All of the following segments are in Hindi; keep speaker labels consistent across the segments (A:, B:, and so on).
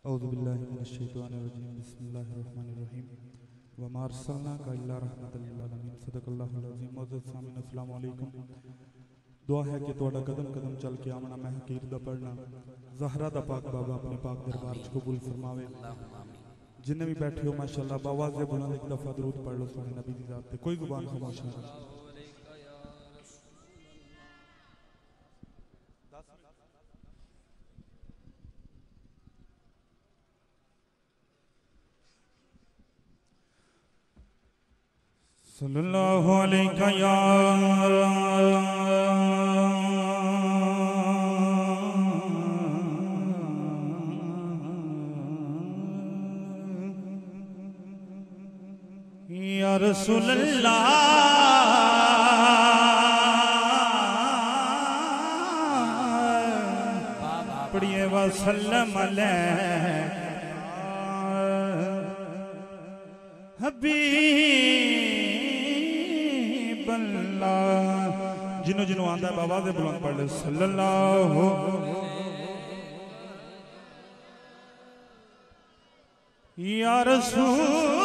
A: औज़ुबिल्लाहिमिनश्शैतानिर्रजीम बिस्मिल्लाहिर्रहमानिर्रहीम वमा अर्सलनाका इल्ला रहमतल लिल आलमीन सदक़ल्लाहुल अज़ीम। मुअज़्ज़ज़ सामीन अस्सलामु अलैकुम। दुआ है कि तुहाडा कदम कदम चल के आमना मैं हकीर दा पढ़ना ज़हरा दा पाक बाबा अपने पाक दरबार च कबूल फरमावे। जिन्ने भी बैठे हो माशाअल्लाह बावाज़ बुलंद एक दफ़ा दरूद पढ़ लो सोने नबी दी ज़ात पे, कोई ज़ुबान खामोश ना रहे। सल्लल्लाहु अलैका या रसूल अल्लाह पढ़िए वसल्लम हबीब अल्लाह। जिन्हों जिन्हों आंदा है बाबा दे बुलंद पढ़ ले सल्लल्लाहु या रसूल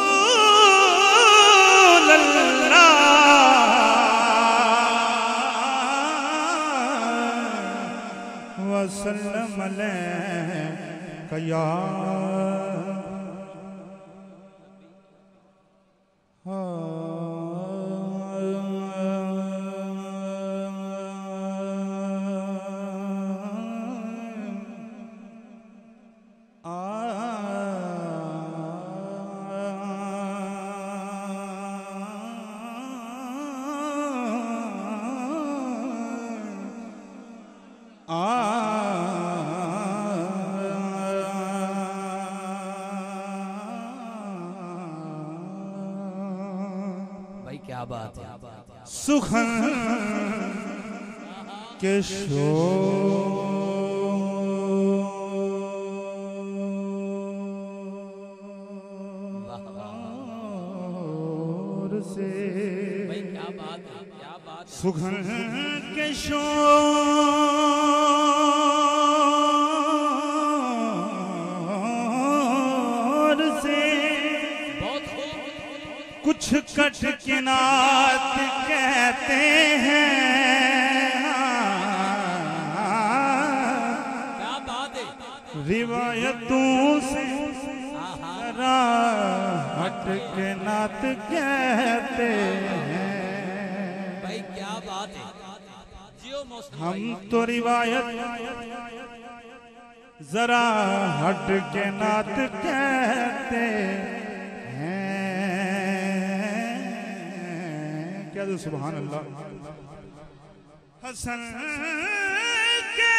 A: वसल्लम अलैका या
B: क्या बात है।
A: सुखन के शोर से
B: भाई क्या बात है, क्या बात है।
A: सुखन के शोर से कुछ कट के नात कहते हैं।
B: क्या बात है।
A: रिवायतों से जरा हट के नात कहते हैं।
B: भाई क्या बात है।
A: हम तो रिवायत जरा हट के नात कहते हैं। सुभान अल्लाह। हसन के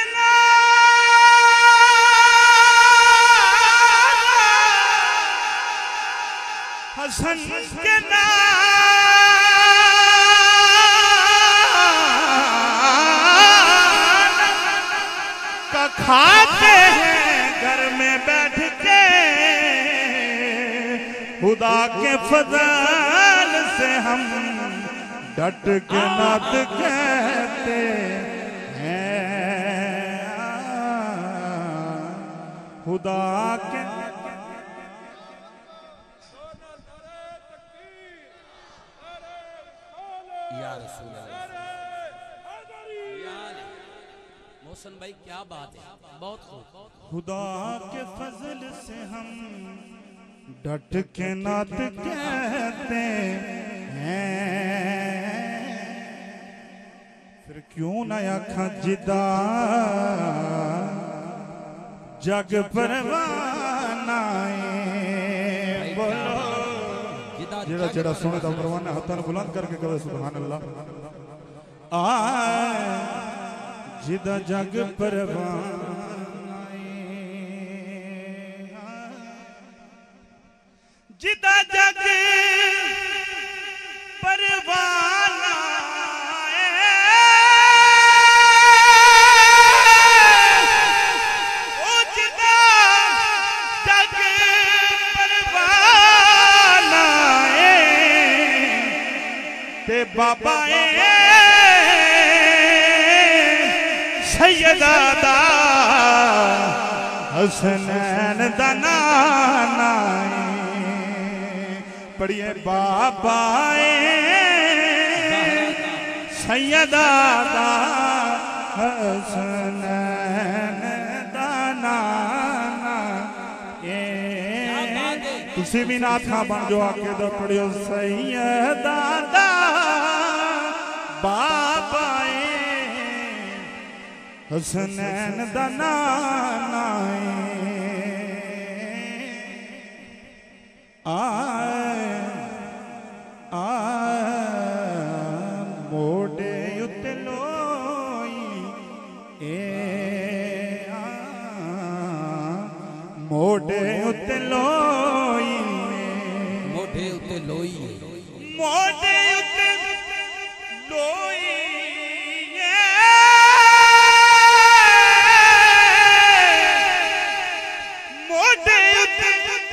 A: हसन के का खाते हैं घर में बैठ के। खुदा के फजल से हम डट के नात कहते हैं। खुदा के
B: या रसूल अल्लाह। मोहसन भाई क्या बात है, बहुत खूब।
A: खुदा के फजल से हम डट के नात कहते हैं। फिर क्यों ना आखा जिदा जग परवाना बोलो। जेड़ा जेड़ा सुने तो परवाना हाथों बुलंद करके कहे सुभान अल्लाह। जिदा जग परवाना जिदा जग परवाना ओ जिदा जग परवाना ते बाबा सैयदा हसनैन दा नाना पढ़िए बाबाए सैयदा दा हसनैन दा नाना तुसी भी नाथा बन जो आके दा पढ़ियो सैयदा दा बाबाए हसनैन दा नाना मोड़े उत्ते लोई मोड़े उत्ते लोई
B: मोढ़े उत्ते लोई
A: मोड़े उत्ते लोई मोड़े उत्ते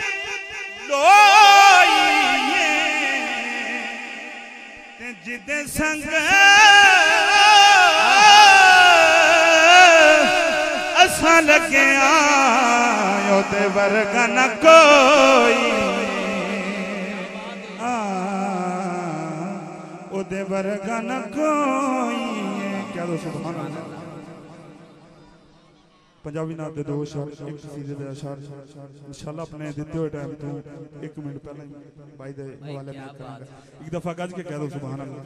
A: लोई जिदे संग असा लगे ओदे वर्गा न कोई ओदे वर्गा न कोई क्या दो सुभान अल्लाह पंजाबी नाथ दे दो अशार एक सीधे दे अशार इंशाल्लाह अपने दिते हुए टाइम तो 1 मिनट पहले भाई दे हवाले में करूंगा एक दफा गज के कह दो सुभान अल्लाह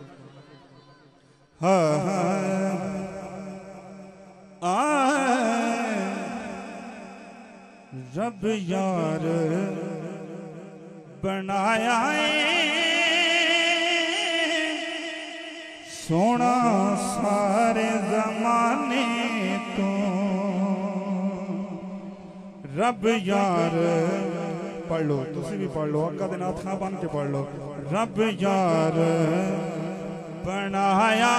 A: रब यार बनाया सोना सारे जमाने तो रब यार पढ़ लो तुसी भी पढ़ लो अक्का दिन आथा बन के पढ़ लो रब यार बनाया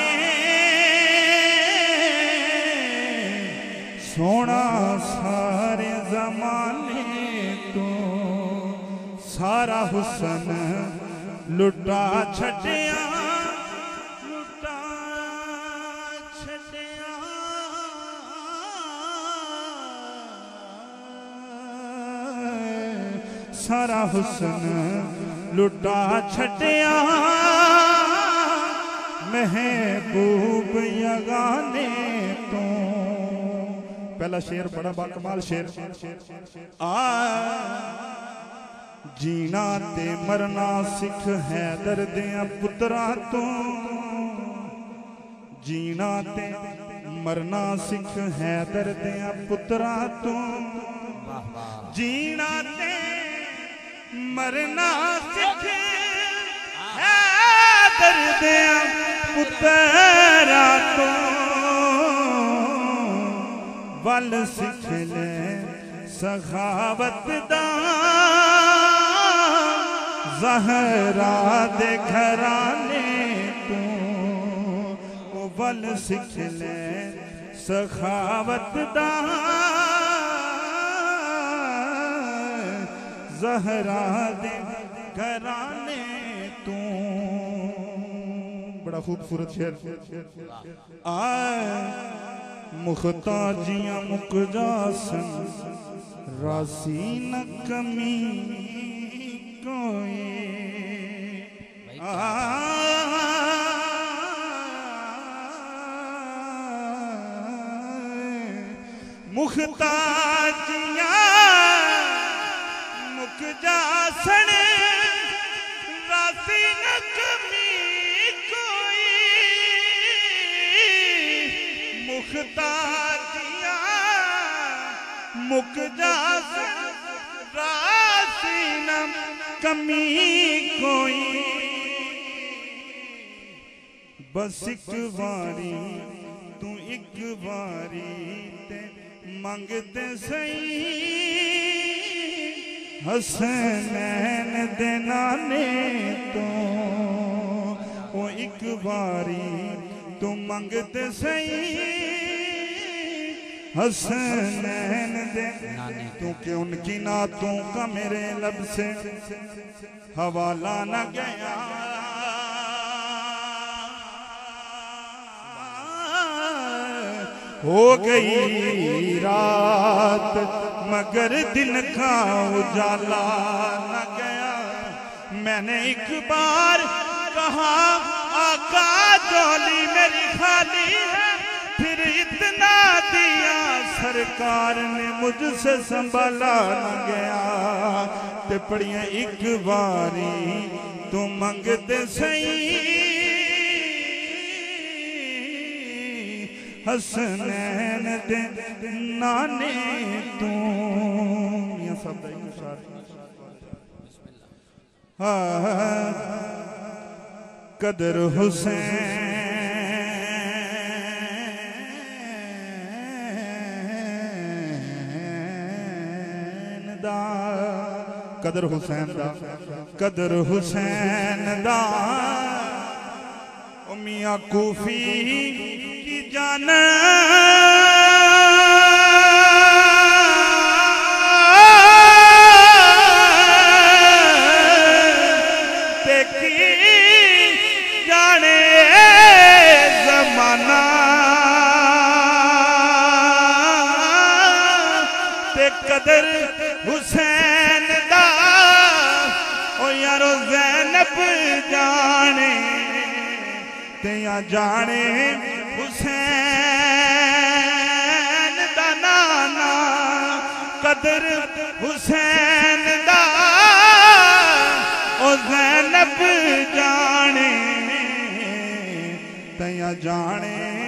A: सोना सारे जमाने तो सारा हुसन लुटा छटिया सारा हुसन लुटा छटिया महबूब यगाने तो पहला शेर बड़ा बाकमाल शेर जीना ते मरना सिख हैदर दिया पुत्रा तू जीना ते मरना सिख हैदर दिया पुत्रा तू जीना ते मरना सिख हैदर दिया पुत्रा तू वल सिख ले सखावत दा ज़हरा दे घराने तू वल सिख ले सखावत दा ज़हरा दे घराने तू बड़ा खूबसूरत शेर मुख्ताजियां मुक जासन रासी न कमी कोई मुख्ताजियां मुक जासन रासी न कमी कोई मुख्ताजियां मुक जासन रासी न कमी कोई बस एक बारी तू एक बारी ते मंगते सही हसनैन दे नाने तो ओ एक बारी तू मंगते सही हसनैन दे क्योंकि उनकी नातों का मेरे लब से हवाला न गया हो गई रात मगर दिन का उजाला न गया। मैंने एक बार कहा आका झोली मेरी खाली है, फिर इतना दिया सरकार ने मुझसे संभाला न गया। ते पढ़िया एक बारी तू मंगते सही हसनैन दे नाने तू। मियां साहब दा एक शार कदर हुसैन दा, कदर हुसैन दा, कदर हुसैन दा। ओ मियां कूफी की जान कदर हुसैन दा ओ यारो ज़ैनब जाने ते या जाने हुसैन दा नाना। कदर हुसैन दा ओ ज़ैनब जाने ते या जाने